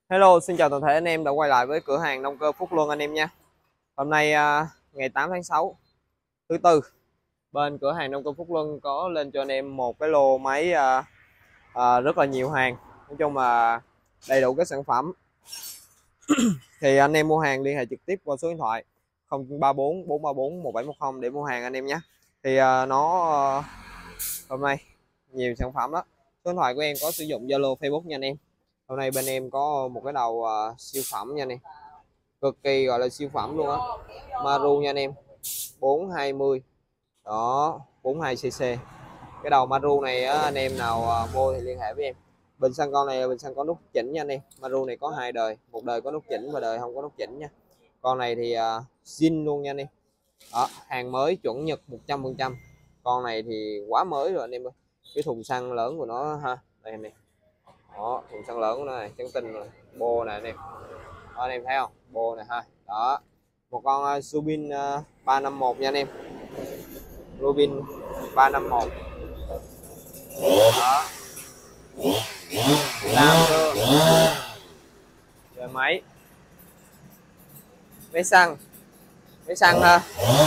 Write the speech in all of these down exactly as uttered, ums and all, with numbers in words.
Hello, xin chào toàn thể anh em đã quay lại với cửa hàng nông cơ Phúc Luân anh em nha. Hôm nay à, ngày tám tháng sáu, thứ tư, bên cửa hàng nông cơ Phúc Luân có lên cho anh em một cái lô máy à, à, rất là nhiều hàng. Nói chung là đầy đủ các sản phẩm. Thì anh em mua hàng liên hệ trực tiếp qua số điện thoại không ba bốn bốn ba bốn một bảy một không để mua hàng anh em nhé. Thì à, nó à, hôm nay nhiều sản phẩm đó. Số điện thoại của em có sử dụng Zalo, Facebook nha anh em. Hôm nay bên em có một cái đầu uh, siêu phẩm nha anh em, cực kỳ gọi là siêu phẩm luôn á. Maru nha anh em, bốn hai mươi đó, bốn mươi hai xê xê. Cái đầu Maru này á, anh em nào uh, mua thì liên hệ với em. Bình xăng con này là bình xăng có nút chỉnh nha anh em. Maru này có hai đời, một đời có nút chỉnh và đời không có nút chỉnh nha. Con này thì uh, zin luôn nha anh em. Đó, hàng mới chuẩn Nhật một trăm phần trăm. Con này thì quá mới rồi anh em ơi. Cái thùng xăng lớn của nó ha, đây anh em. Đó, thùng xăng lớn của nó này, trắng tinh rồi, bô này anh em. Đó, anh em thấy không, bô này ha. Đó, một con uh, Rubin uh, ba năm một nha anh em. Rubin ba năm một. Đó, làm cơ rồi máy máy xăng máy xăng ha.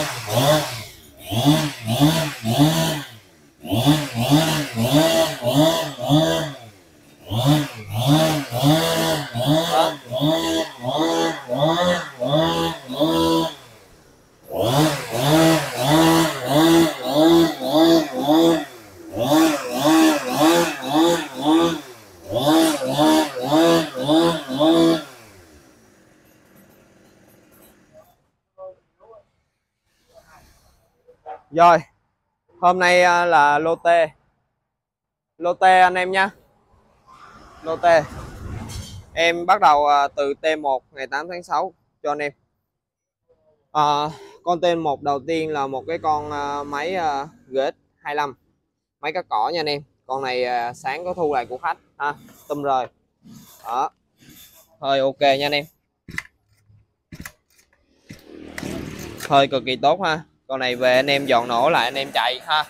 Rồi, hôm nay là lô tê. Lô tê anh em nhé. Lô tê. Em bắt đầu từ T một ngày tám tháng sáu cho anh em. À, con T một đầu tiên là một cái con máy giê ích hai lăm, máy cắt cỏ nha anh em. Con này sáng có thu lại của khách ha, tùm rồi. Đó, hơi ok nha anh em, hơi cực kỳ tốt ha. Con này về anh em dọn nổ lại anh em chạy ha.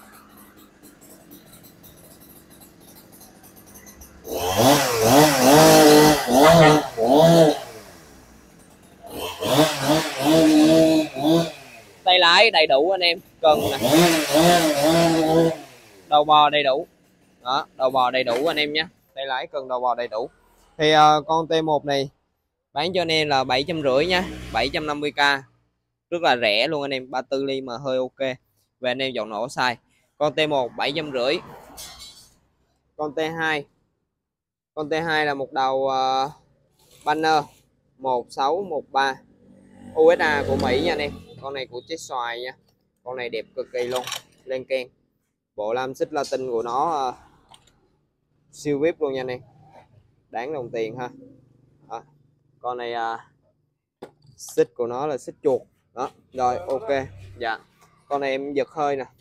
Tay lái đầy đủ anh em, cần nè, đầu bò đầy đủ. Đó, đầu bò đầy đủ anh em nhé, tay lái cần đầu bò đầy đủ. Thì uh, con T một này bán cho anh em là bảy trăm rưỡi nha, bảy trăm năm mươi k, rất là rẻ luôn anh em, ba mươi tư ly mà hơi ok. Về anh em dọn nổ xài. Con T một bảy trăm rưỡi. Con T hai, con T hai là một đầu uh, banner một sáu một ba u ét a của Mỹ nha anh em. Con này của chết xoài nha, con này đẹp cực kỳ luôn, lên keng. Bộ lam xích Latin của nó uh, siêu vip luôn nha anh em, đáng đồng tiền ha. Đó. Con này uh, xích của nó là xích chuột đó. Rồi ok. Dạ, con này em giật hơi nè,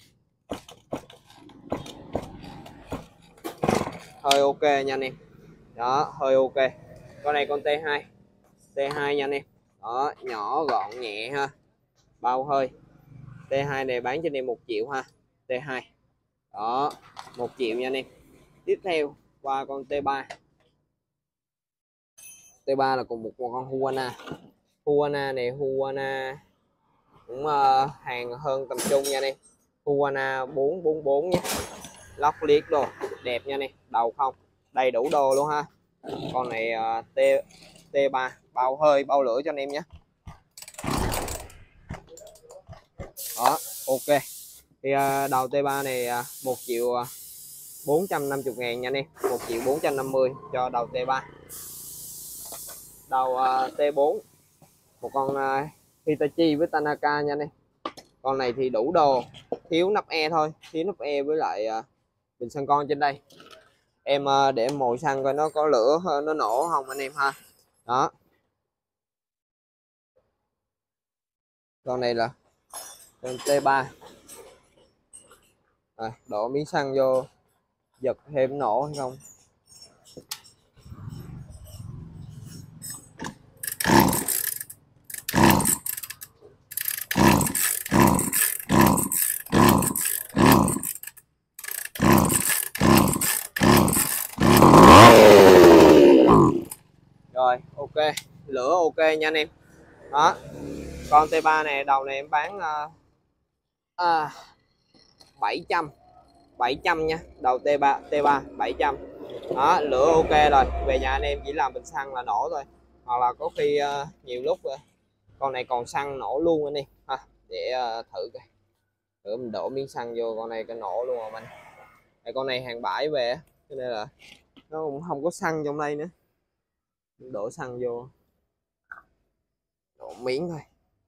hơi ok nha anh em. Đó, hơi ok. Con này con T hai, T hai nha anh em. Đó, nhỏ gọn nhẹ ha, bao hơi. T hai này bán cho anh em một triệu ha. T hai đó, một triệu nha anh em. Tiếp theo qua con T ba. T ba là cùng một, một con Huana. Huana này Huana cũng uh, hàng hơn tầm trung nha anh em. Huana bốn bốn bốn nhé, lóc liếc đồ đẹp nha anh em, đầu không đầy đủ đồ luôn ha. Con này uh, T T ba bao hơi bao lửa cho anh em nhé. Đó, ok. Thì uh, đầu T ba này uh, một triệu bốn trăm năm mươi ngàn nha anh em, một triệu bốn trăm năm mươi cho đầu T ba. Đầu uh, T bốn, một con uh, Hitachi với Tanaka nha anh em. Con này thì đủ đồ, thiếu nắp e thôi, thiếu nắp e với lại uh, bình xăng con trên đây. Em uh, để em mồi xăng coi nó có lửa nó nổ không anh em ha. Đó, con này là con T ba. À, đổ miếng xăng vô giật thêm nổ hay không. Rồi ok, lửa ok nha anh em. Đó, con T ba này đầu này em bán uh, uh, bảy trăm bảy trăm nha, đầu T ba T ba bảy trăm. Đó, lửa ok rồi, về nhà anh em chỉ làm bình xăng là nổ thôi, hoặc là có khi uh, nhiều lúc uh, con này còn xăng nổ luôn anh em ha. Để uh, thử coi, thử mình đổ miếng xăng vô con này cái nổ luôn rồi mình. Tại con này hàng bãi về cho nên là nó cũng không có xăng trong đây nữa, đổ xăng vô đổ miếng thôi.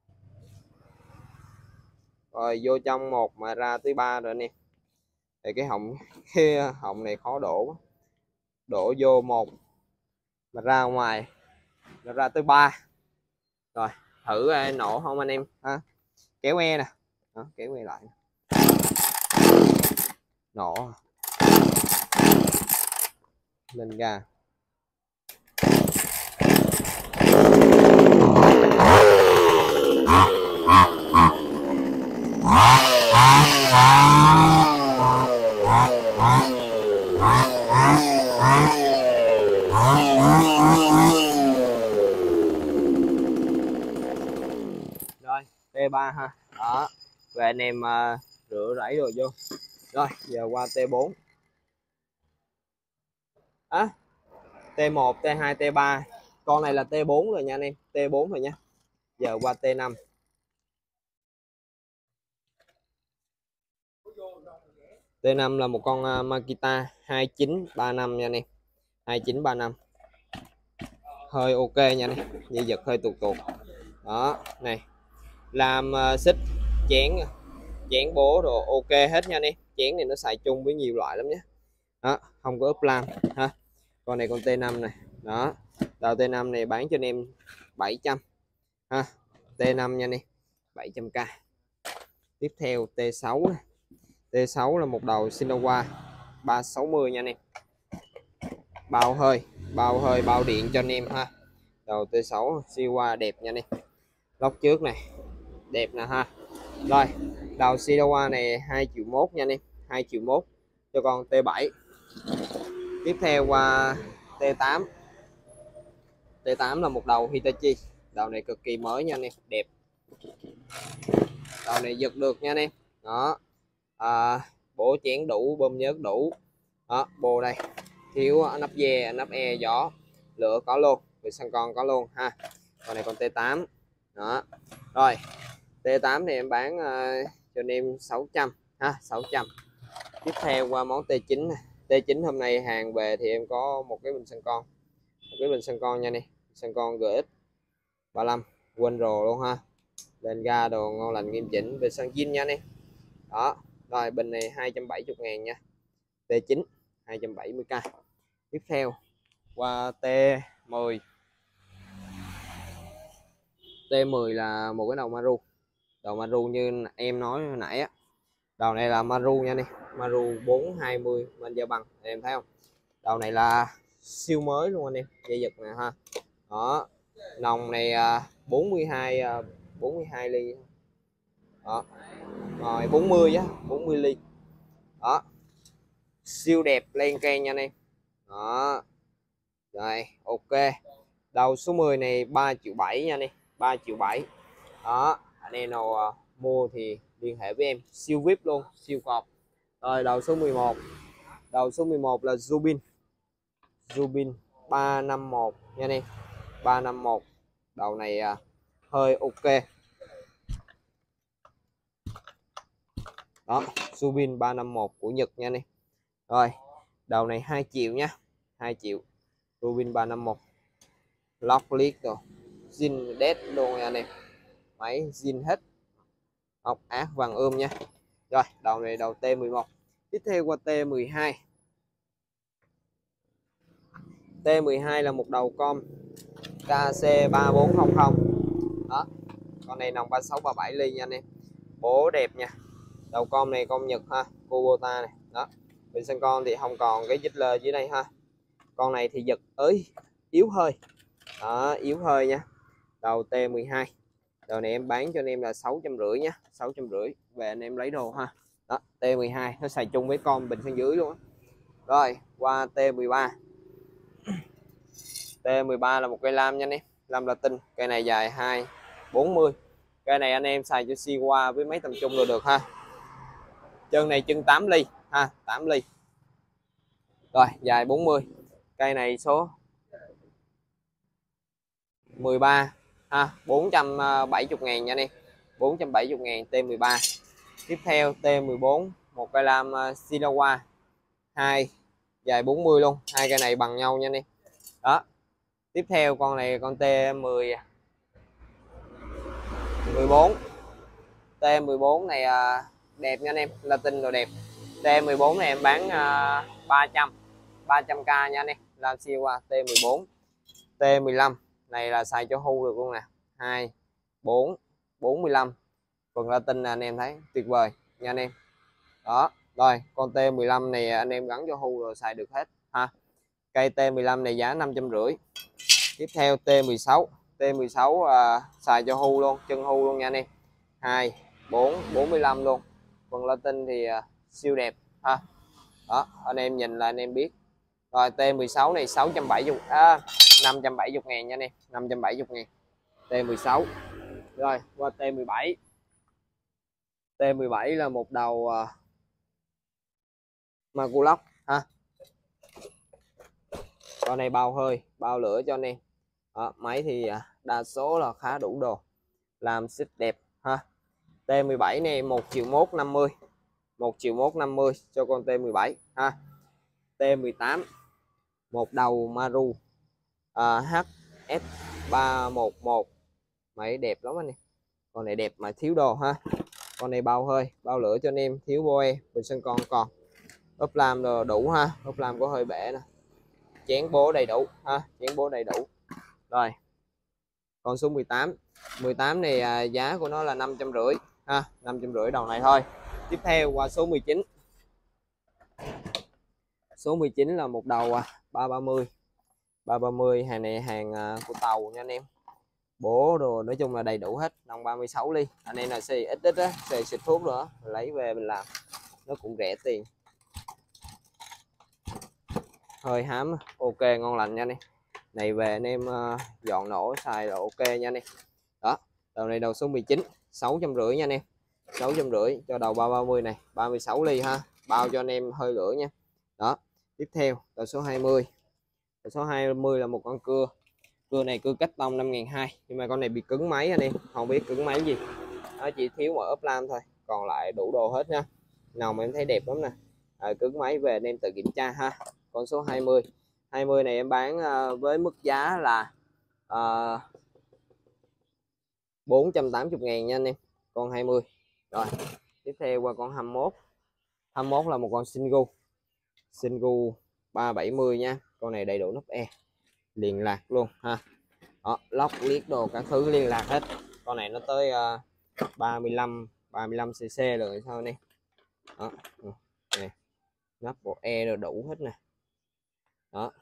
Rồi vô trong một mà ra tới ba rồi anh em. Thì cái họng cái họng này khó đổ quá. Đổ vô một mà ra ngoài nó ra tới ba. Rồi thử nổ không anh em ha. Kéo e nè. Đó, kéo e lại nổ lên ga. Rồi T ba ha. Đó, về anh em uh, rửa rảy rồi vô. Rồi giờ qua T bốn. À, T một, T hai, T ba. Con này là T bốn rồi nha anh em, T bốn rồi nha. Giờ qua T năm. T năm là một con uh, Makita hai chín ba năm nha anh em. hai chín ba năm. Hơi ok nha anh em, dây giật hơi tuột tuột. Đó, này. Làm uh, xích chén chén bố rồi ok hết nha anh em. Chén này nó xài chung với nhiều loại lắm nhé. Đó, không có ốp lam ha. Con này con T năm này. Đó, đầu T năm này bán cho anh em bảy trăm ha. T năm nha anh em, bảy trăm k. Tiếp theo T sáu này. T sáu là một đầu Sinowa ba sáu mươi nha anh em. Bao hơi, bao hơi bao điện cho anh em ha. Đầu T sáu Sinowa đẹp nha anh em. Lốc trước này đẹp nè ha. Rồi đầu Sinowa này hai triệu mốt nha anh em, hai triệu mốt cho con T bảy. Tiếp theo qua T tám. T tám là một đầu Hitachi, đầu này cực kỳ mới nha anh em, đẹp. Đầu này giật được nha anh em. Đó, à, bổ chén đủ, bơm nhớt đủ. Đó, bô đây thiếu nắp dè, nắp e gió, lửa có luôn, vì xăng con có luôn ha. Con này con T tám. Đó, rồi T tám thì em bán uh, cho anh em sáu trăm ha, sáu trăm. Tiếp theo qua món T chín này. T chín hôm nay hàng về thì em có một cái bình xăng con, một cái bình xăng con nha này, xăng con G X ba lăm quên rồi luôn ha. Lên ga đồ ngon lành nghiêm chỉnh, về xăng zin nha này. Đó, rồi bình này hai trăm bảy mươi ngàn nha. T chín hai trăm bảy mươi k. Tiếp theo qua T mười. T mười là một cái đầu Maru, đầu Maru như em nói hồi nãy á. Đầu này là Maru nha này, Maru bốn hai mươi bên Gia Bằng, em thấy không? Đầu này là siêu mới luôn anh em, dây giật nè ha. Đó, nòng này bốn mươi hai bốn mươi hai ly. Đó, rồi bốn mươi á, bốn mươi ly. Đó, siêu đẹp lên cây nha anh em. Đó, rồi ok. Đầu số mười này ba triệu bảy nha anh em, ba triệu bảy. Đó, anh em nào uh, mua thì liên hệ với em, siêu vip luôn, siêu cọp. Rồi đầu số mười một. Đầu số mười một là Zubin. Zubin ba năm một nha anh em, ba năm một. Đầu này uh, hơi ok. Đó, Zubin ba năm một của Nhật nha anh em. Rồi, đầu này hai triệu nha, hai triệu. Zubin ba năm một. Lock liếc rồi. Zin dead luôn nha anh em. Máy zin hết. Ốc ác vàng ươm nha. Rồi, đầu này đầu T mười một. Tiếp theo qua T mười hai. T mười hai là một đầu com K C ba bốn không không. Đó, con này nòng ba sáu ba bảy ly nha anh em. Bố đẹp nha. Đầu com này con Nhật ha, Kubota này. Đó, bên xăng con thì không còn cái dít lơ dưới đây ha. Con này thì giật ới yếu hơi. Đó, yếu hơi nha. Đầu T mười hai. Đầu này em bán cho anh em là sáu trăm rưỡi nhá, sáu trăm rưỡi về anh em lấy đồ ha. Đó, T mười hai nó xài chung với con bình xăng dưới luôn á. Rồi qua T mười ba. T mười ba là một cây lam nha anh em, lam Latin. Cây này dài hai bốn mươi. Cây này anh em xài cho si qua với máy tầm trung rồi được ha. Chân này chân tám ly ha, tám ly. Rồi, dài bốn mươi. Cây này số mười ba ha, bốn trăm bảy mươi ngàn nha anh em. bốn trăm bảy mươi ngàn T mười ba. Tiếp theo T mười bốn, một cây lam uh, Sinawa hai, dài bốn mươi luôn. Hai cây này bằng nhau nha anh em. Đó. Tiếp theo con này con T mười mười bốn. T mười bốn này uh, đẹp nha anh em, Latin rồi đẹp. T mười bốn này em bán uh, ba trăm ba trăm k nha anh em, lam Sinawa T mười bốn. T mười lăm này là xài cho hưu được luôn nè. hai bốn bốn mươi lăm. Phần Latin anh em thấy tuyệt vời nha anh em. Đó, rồi con T mười lăm này anh em gắn cho hưu rồi xài được hết ha. Cây T mười lăm này giá năm trăm rưỡi. Tiếp theo T mười sáu. T mười sáu à, xài cho hưu luôn, chân hưu luôn nha anh em. hai bốn bốn mươi lăm luôn. Phần Latin thì à, siêu đẹp ha. Đó, anh em nhìn là anh em biết. Rồi T mười sáu này sáu trăm bảy mươi à, năm trăm bảy mươi ngàn nha anh em, năm trăm bảy mươi ngàn T mười sáu. Rồi qua T mười bảy. T mười bảy là một đầu uh, Maguloc ha. Con này bao hơi, bao lửa cho anh em. Đó, máy thì uh, đa số là khá đủ đồ, làm xích đẹp ha. T mười bảy này một triệu mốt năm mươi, một triệu mốt năm mươi cho con T mười bảy ha. T mười tám, một đầu Maru uh, H S ba một một, máy đẹp lắm anh em. Con này đẹp mà thiếu đồ ha. Con này bao hơi, bao lửa cho anh em, thiếu boe, bình sân con còn. Ốp lam đồ đủ ha, ốp lam có hơi bể nè. Chén bố đầy đủ ha, chén bố đầy đủ. Rồi. Con số mười tám. mười tám này à, giá của nó là năm trăm rưỡi ha, năm trăm rưỡi đầu này thôi. Tiếp theo qua số mười chín. Số mười chín là một đầu à, ba ba mươi. ba ba mươi hàng này hàng à, của tàu nha anh em. Bố đồ nói chung là đầy đủ hết, đồng ba mươi sáu ly. Anh em là xì ít ít á, xì xịt thuốc nữa, lấy về mình làm nó cũng rẻ tiền. Hơi hám, ok ngon lành nha anh em. Này về anh em uh, dọn nổ xài là ok nha anh em. Đó, đầu này đầu số mười chín, sáu trăm rưỡi nha anh em. sáu trăm rưỡi cho đầu ba ba mươi này, ba mươi sáu ly ha, bao cho anh em hơi lửa nha. Đó, tiếp theo đầu số hai mươi. Đầu số hai mươi là một con cưa. Cưa này cưa cách tông năm nghìn hai trăm, nhưng mà con này bị cứng máy anh em, không biết cứng máy gì. Nó chỉ thiếu mỗi ốp lam thôi, còn lại đủ đồ hết nha. Nào mà em thấy đẹp lắm nè. À, cứng máy về anh em tự kiểm tra ha. Con số hai mươi. hai mươi này em bán uh, với mức giá là uh, bốn trăm tám mươi ngàn nha anh em. Con hai mươi. Rồi, tiếp theo qua con hai mươi mốt. hai mươi mốt là một con Singu. Singu ba bảy mươi nha. Con này đầy đủ nắp e, liên lạc luôn ha. Đó, lóc liếc đồ các thứ liên lạc hết. Con này nó tới uh, ba mươi lăm ba mươi lăm cc rồi sao anh em. Đó, này. Nắp bộ e rồi đủ hết nè. Đó.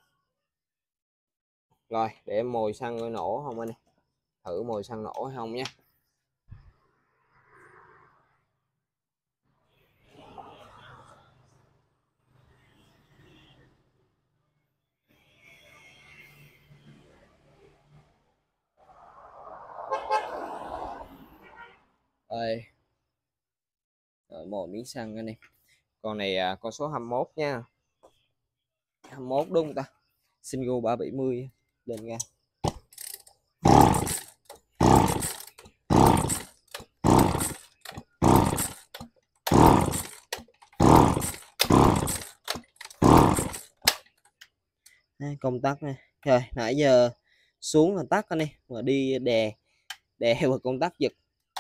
Rồi để em mồi xăng nổ không anh em, thử mồi xăng nổ hay không nhé. Đây, rồi mồi miếng xăng anh em. Con này à, con số hai mươi mốt nha, hai mươi mốt đúng không ta? Singu ba bảy mươi lên nha. Công tắc này. Rồi nãy giờ xuống là tắt anh em, mà đi đè đè vào công tắc giật.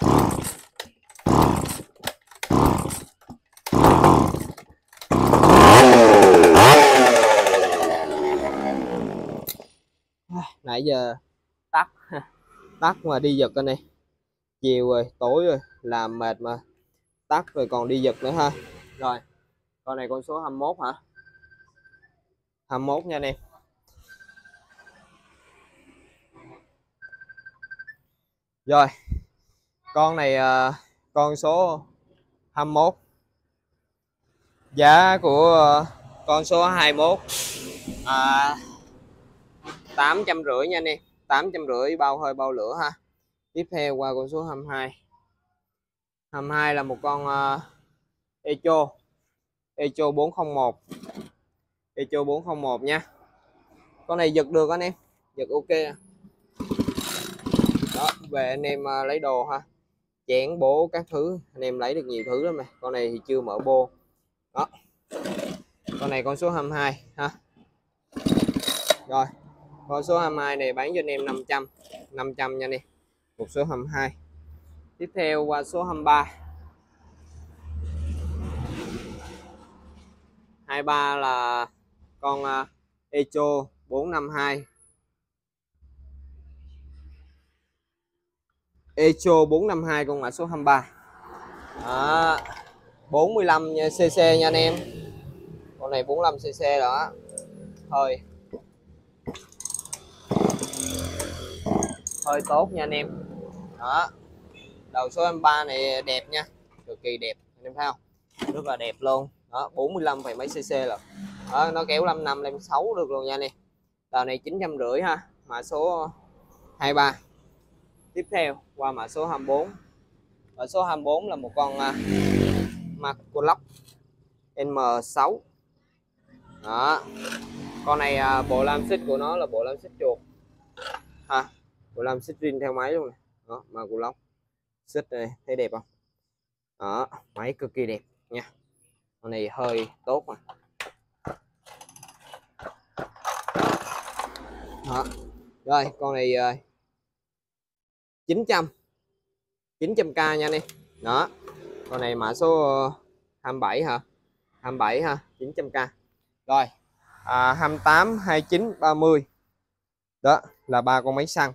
Nãy giờ tắt tắt mà đi giật anh em. Chiều rồi, tối rồi, làm mệt mà tắt rồi còn đi giật nữa ha. Rồi con này con số hai mươi mốt hả, hai mươi mốt nha anh em. Rồi con này uh, con số hai mươi mốt, giá của uh, con số hai mươi mốt à, tám trăm rưỡi nha anh em, tám trăm rưỡi bao hơi bao lửa ha. Tiếp theo qua con số hai mươi hai. hai mươi hai là một con uh, Echo Echo bốn không một, Echo bốn không một nha. Con này giật được anh em, giật ok. Đó, về anh em uh, lấy đồ ha, chén bố các thứ anh em lấy được nhiều thứ lắm này. Con này thì chưa mở bô. Đó, con này con số hai mươi hai ha. Rồi con số hai mươi hai này bán cho anh em năm trăm, năm trăm nha anh em, một số hai mươi hai. Tiếp theo qua số hai mươi ba. hai mươi ba là con uh, Echo bốn năm hai, Echo bốn năm hai con mã số hai mươi ba. Đó, bốn mươi lăm xê xê nha anh em. Con này bốn mươi lăm xê xê đó. Hơi hơi tốt nha anh em. Đó, đầu số hai mươi ba này đẹp nha, cực kỳ đẹp anh em thấy không, rất là đẹp luôn. Đó, bốn mươi lăm phẩy mấy cc rồi. Đó, nó kéo năm năm lên sáu được luôn nha anh em. Tàu này chín trăm rưỡi ha, mã số hai mươi ba. Tiếp theo qua mã số hai mươi bốn. Mã số hai mươi bốn là một con uh, Macolock em sáu. Đó, con này uh, bộ lam xích của nó là bộ lam xích chuột ha, bộ lam xích zin theo máy luôn này. Đó, Macolock xích này thấy đẹp không? Đó, máy cực kỳ đẹp nha. Con này hơi tốt mà. Đó. Rồi con này uh, chín trăm chín trăm k nha anh em. Đó, con này mã số uh, hai mươi bảy hả, hai mươi bảy ha, chín trăm k. Rồi à, hai mươi tám, hai mươi chín, ba mươi. Đó là ba con máy xăng.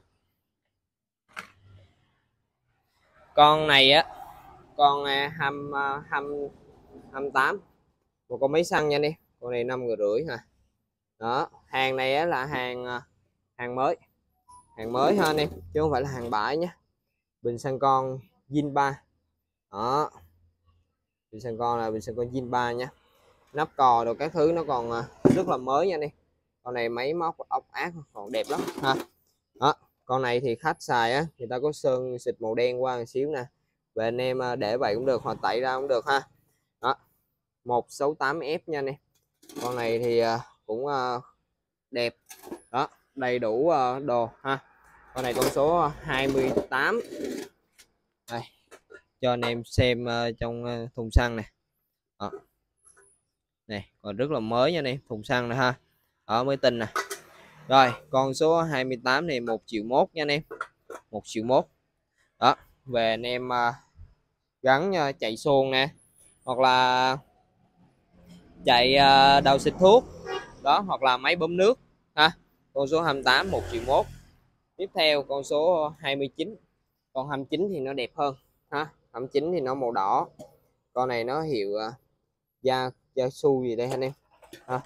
Con này á, con uh, hai mươi, hai mươi, hai mươi tám, một con máy xăng nha anh em. Con này năm người rưỡi ha. Đó, hàng này á, là hàng uh, hàng mới, hàng mới ha anh em, chứ không phải là hàng bãi nhé. Bình xăng con zin ba. Đó, bình xăng con là bình xăng con zin ba nha. Nắp cò rồi các thứ nó còn rất là mới nha anh em. Con này máy móc ốc ác còn đẹp lắm ha. Đó, con này thì khách xài á, người ta có sơn xịt màu đen qua một xíu nè, về anh em để vậy cũng được, hoặc tẩy ra cũng được ha. Đó, một sáu tám F nha anh em. Con này thì cũng đẹp. Đó, đầy đủ đồ ha. Con này con số hai mươi tám. Đây, cho anh em xem trong thùng xăng này. Đó, này còn rất là mới nha anh em, thùng xăng này ha, ở mới tinh nè. Rồi con số hai mươi tám này một triệu mốt nha anh em, một triệu mốt. Đó, về anh em uh, gắn uh, chạy xuồng nè, hoặc là chạy uh, đầu xịt thuốc đó, hoặc là máy bơm nước ha. Con số hai mươi tám một triệu mốt. Tiếp theo con số hai mươi chín. Con hai mươi chín thì nó đẹp hơn ha, hai mươi chín thì nó màu đỏ. Con này nó hiệu uh, da da su gì đây anh em ha.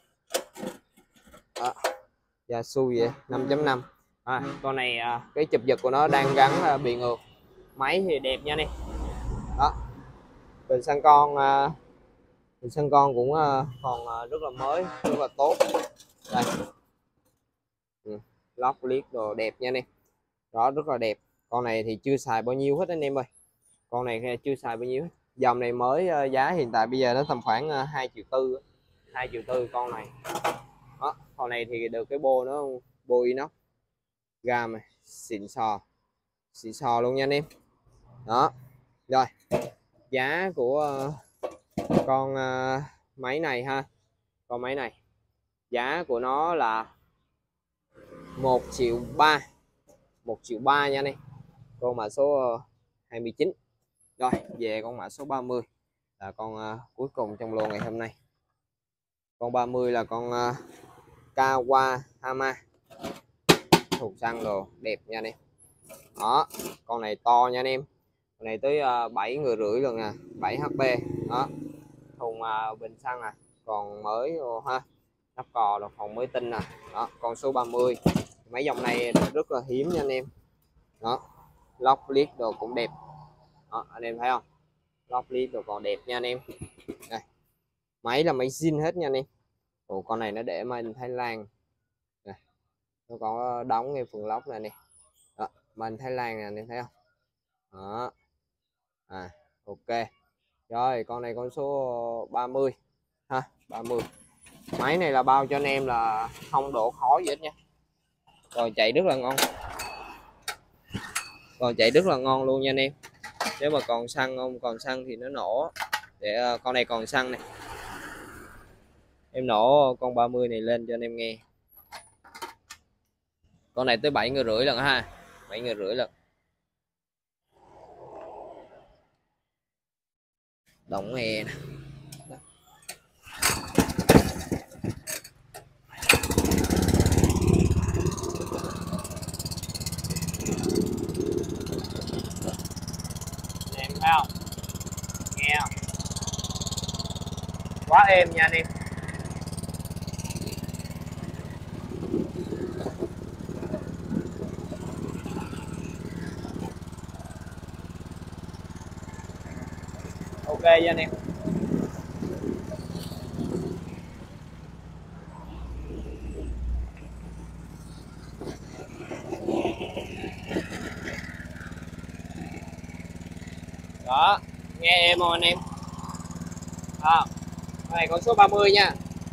Đó, da su vậy năm chấm năm. À, con này à, cái chụp giật của nó đang gắn à, bị ngược. Máy thì đẹp nha này. Đó, bình xăng con à, bình xăng con cũng à, còn à, rất là mới, rất là tốt. Đây, ừ, lóc liếc đồ đẹp nha này. Đó, rất là đẹp. Con này thì chưa xài bao nhiêu hết anh em ơi, con này chưa xài bao nhiêu hết. Dòng này mới à, giá hiện tại bây giờ nó tầm khoảng à, hai triệu tư, hai triệu tư con này. Đó, con này thì được cái bô nó bô inox gam này, xịn sò, xịn sò luôn nha anh em. Đó, rồi giá của uh, con uh, máy này ha, con máy này giá của nó là một triệu ba, một triệu ba nha anh em. Con mã số uh, hai mươi chín. Rồi về con mã số ba mươi là con uh, cuối cùng trong lô ngày hôm nay. Con ba mươi là con uh, Kawahama, thùng xăng đồ đẹp nha anh em. Đó, con này to nha anh em, con này tới uh, bảy người rưỡi lần nè, bảy hát pê. Đó, thùng uh, bình xăng à còn mới rồi ha, nắp cò rồi còn mới tinh nè. Đó, con số ba mươi. Mấy dòng này rất là hiếm nha anh em. Đó, lóc liếc đồ cũng đẹp. Đó, anh em thấy không, lóc liếc đồ còn đẹp nha anh em. Đây, máy là máy zin hết nha anh em. Ồ, con này nó để made in Thái Lan. Đây, nó có đóng ngay phần lốc này nè. Đó, mình Thái Lan nè anh em thấy không? Đó. À, ok. Rồi con này con số ba mươi ha, ba mươi. Máy này là bao cho anh em là không độ khó gì hết nha. Rồi chạy rất là ngon. Còn chạy rất là ngon luôn nha anh em. Nếu mà còn xăng không còn xăng thì nó nổ. Để uh, con này còn xăng này. Em nổ con ba mươi này lên cho anh em nghe. Con này tới bảy người rưỡi lần ha, bảy người rưỡi lần. Động hè nè. Em thấy không? Nghe không? Quá êm nha anh em. Ok nha anh em. Đó, nghe em không anh em? À, này con số ba mươi nha.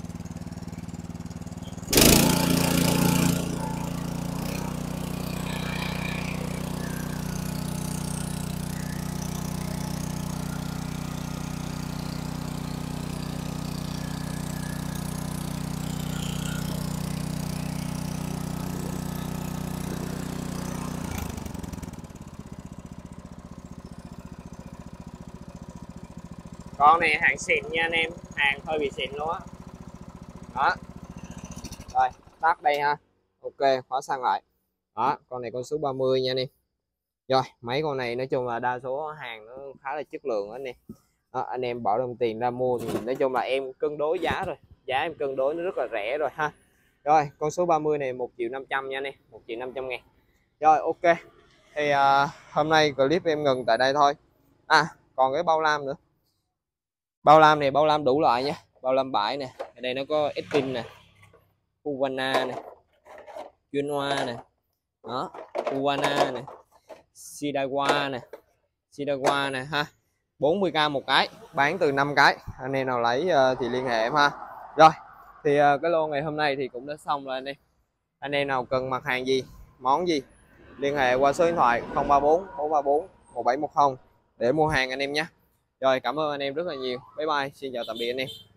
Con này hàng xịn nha anh em, hàng hơi bị xịn luôn á. Đó. Rồi, tắt đây ha. Ok, khóa xăng lại. Đó, con này con số ba mươi nha anh em. Rồi, mấy con này nói chung là đa số hàng nó khá là chất lượng anh em. Đó, anh em bỏ đồng tiền ra mua thì nói chung là em cân đối giá rồi. Giá em cân đối nó rất là rẻ rồi ha. Rồi, con số ba mươi này một triệu năm trăm nha anh em, một triệu năm trăm ngàn. Rồi, ok. Thì uh, hôm nay clip em ngừng tại đây thôi. À, còn cái bao lam nữa. Bao lam này bao lam đủ loại nha. Bao lam bãi nè, ở đây nó có Espin nè, Cubana nè, Junwa nè. Đó, Cubana nè, Shidawa nè, Shidawa nè ha. bốn mươi k một cái, bán từ năm cái. Anh em nào lấy uh, thì liên hệ em ha. Rồi, thì uh, cái lô ngày hôm nay thì cũng đã xong rồi anh em. Anh em nào cần mặt hàng gì, món gì, liên hệ qua số điện thoại không ba bốn bốn ba bốn một bảy một không để mua hàng anh em nhé. Rồi, cảm ơn anh em rất là nhiều. Bye bye, xin chào tạm biệt anh em.